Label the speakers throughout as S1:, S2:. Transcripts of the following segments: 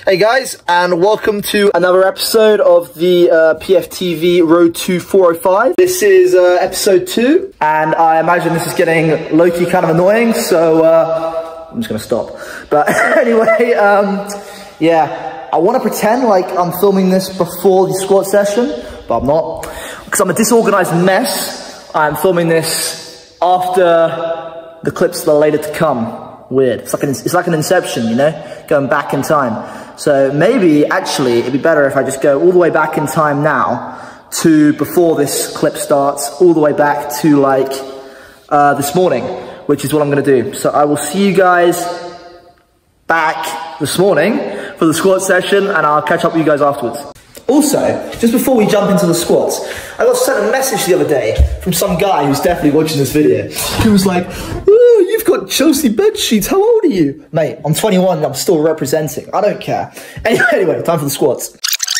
S1: Hey guys, and welcome to another episode of the PFTV Road to 405. This is episode 2, and I imagine this is getting low-key kind of annoying, so I'm just gonna stop. But anyway, yeah, I want to pretend like I'm filming this before the squat session, but I'm not, because I'm a disorganized mess. I'm filming this after the clips that are later to come. Weird. It's like an inception, you know, going back in time. So maybe actually it'd be better if I just go all the way back in time now to before this clip starts, all the way back to like this morning, which is what I'm going to do. So I will see you guys back this morning for the squat session, and I'll catch up with you guys afterwards. Also, just before we jump into the squats, I got sent a message the other day from some guy who's definitely watching this video. He was like, "Oh, you've got Chelsea bed sheets. How old are you?" Mate, I'm 21 and I'm still representing. I don't care. Anyway, time for the squats.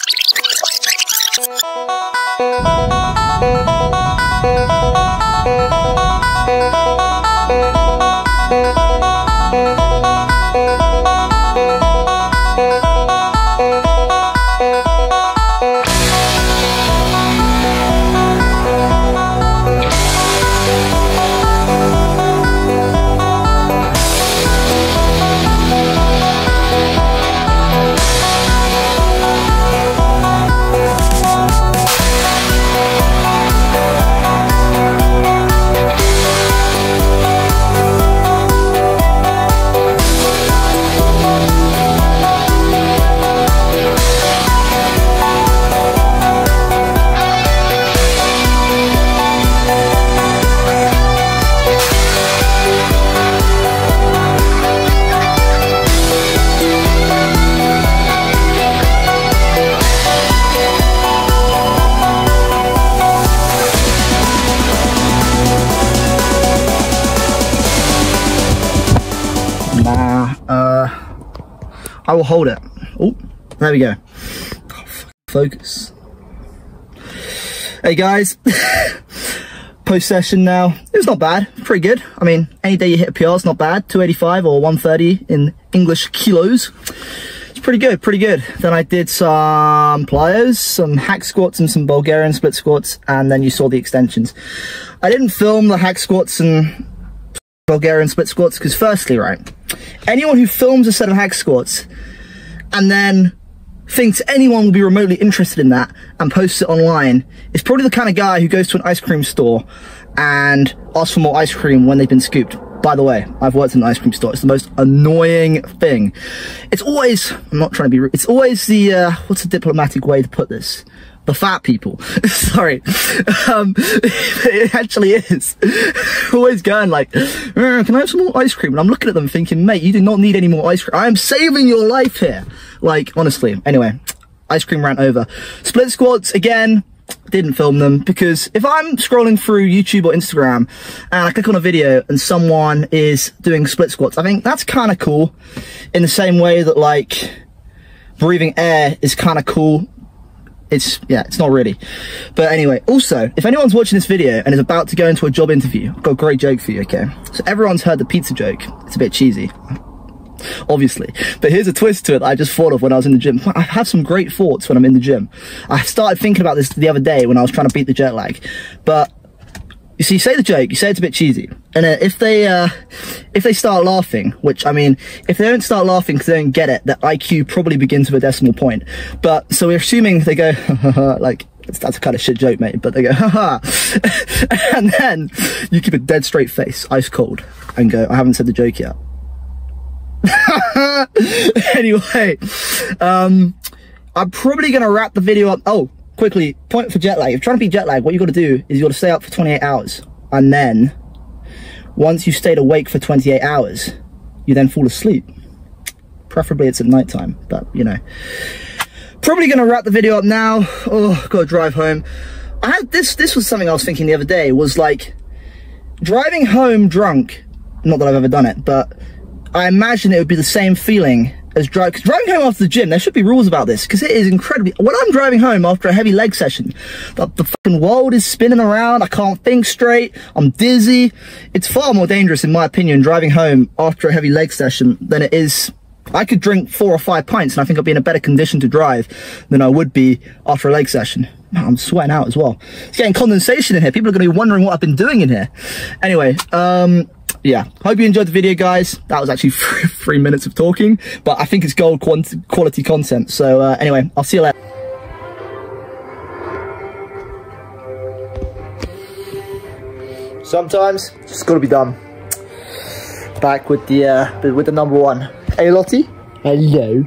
S1: I will hold it. Oh, there we go. Oh, focus. Hey guys, post session now. It was not bad, pretty good. I mean, any day you hit a PR is not bad. 285 or 130 in English kilos. It's pretty good, pretty good. Then I did some plyos, some hack squats and some Bulgarian split squats, and then you saw the extensions. I didn't film the hack squats and Bulgarian split squats because firstly, right, anyone who films a set of hack squats and then thinks anyone will be remotely interested in that and posts it online is probably the kind of guy who goes to an ice cream store and asks for more ice cream when they've been scooped. By the way, I've worked in an ice cream store. It's the most annoying thing. It's always, I'm not trying to be rude, it's always the, what's a diplomatic way to put this? The fat people. Sorry. It actually is. Always going like, can I have some more ice cream? And I'm looking at them thinking, mate, you do not need any more ice cream. I am saving your life here. Like, honestly. Anyway, ice cream rant over. Split squats, again, didn't film them because if I'm scrolling through YouTube or Instagram and I click on a video and someone is doing split squats, I think that's kind of cool in the same way that like breathing air is kind of cool. Yeah, it's not really. But anyway, also, if anyone's watching this video and is about to go into a job interview, I've got a great joke for you, okay? So everyone's heard the pizza joke. It's a bit cheesy, obviously. But here's a twist to it that I just thought of when I was in the gym. I have some great thoughts when I'm in the gym. I started thinking about this the other day when I was trying to beat the jet lag. But you see, you say the joke, you say it's a bit cheesy. And if they start laughing, which, I mean, if they don't start laughing because they don't get it, their IQ probably begins with a decimal point. But, so we're assuming they go, like, that's a kind of shit joke, mate, but they go, haha. And then you keep a dead straight face, ice cold, and go, I haven't said the joke yet. Anyway, I'm probably going to wrap the video up. Oh, quickly, point for jet lag. If you're trying to beat jet lag, what you got to do is you got to stay up for 28 hours. And then, once you've stayed awake for 28 hours, you then fall asleep. Preferably it's at nighttime, but, you know. Probably going to wrap the video up now. Oh, got to drive home. I had this was something I was thinking the other day, was like, driving home drunk, not that I've ever done it, but I imagine it would be the same feeling as driving home after the gym. There should be rules about this, because it is incredibly, when I'm driving home after a heavy leg session, the fucking world is spinning around, I can't think straight, I'm dizzy. It's far more dangerous, in my opinion, driving home after a heavy leg session than it is I could drink 4 or 5 pints and I think I'd be in a better condition to drive than I would be after a leg session. Man, I'm sweating out as well. It's getting condensation in here. People are going to be wondering what I've been doing in here. Anyway, yeah, hope you enjoyed the video, guys. That was actually 3 minutes of talking, but I think it's gold quality content. So anyway, I'll see you later. Sometimes it's just got to be done. Back with the number one. Hey Lottie. Hello.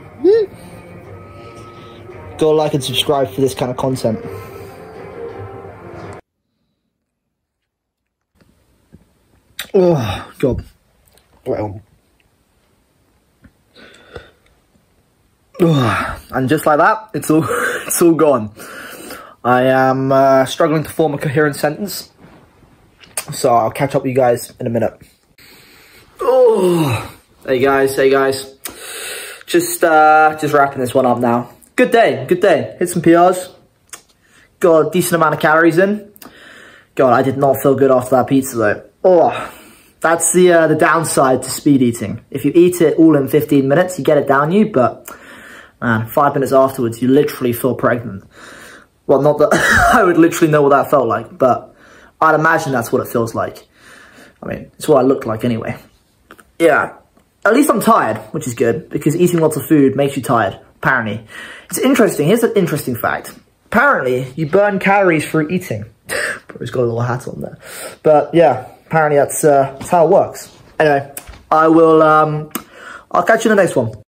S1: Go like and subscribe for this kind of content. Oh God. Well. And just like that, it's all gone. I am struggling to form a coherent sentence, so I'll catch up with you guys in a minute. Oh, hey guys, just wrapping this one up now. Good day. Hit some PRs. Got a decent amount of calories in. God, I did not feel good after that pizza though. Oh, that's the downside to speed eating. If you eat it all in 15 minutes, you get it down you, but man, 5 minutes afterwards, you literally feel pregnant. Well, not that I would literally know what that felt like, but I'd imagine that's what it feels like. I mean, it's what I look like anyway. Yeah, at least I'm tired, which is good, because eating lots of food makes you tired, apparently. It's interesting, here's an interesting fact. Apparently, you burn calories through eating. Bro's got a little hat on there. But yeah, apparently that's how it works. Anyway, I'll catch you in the next one.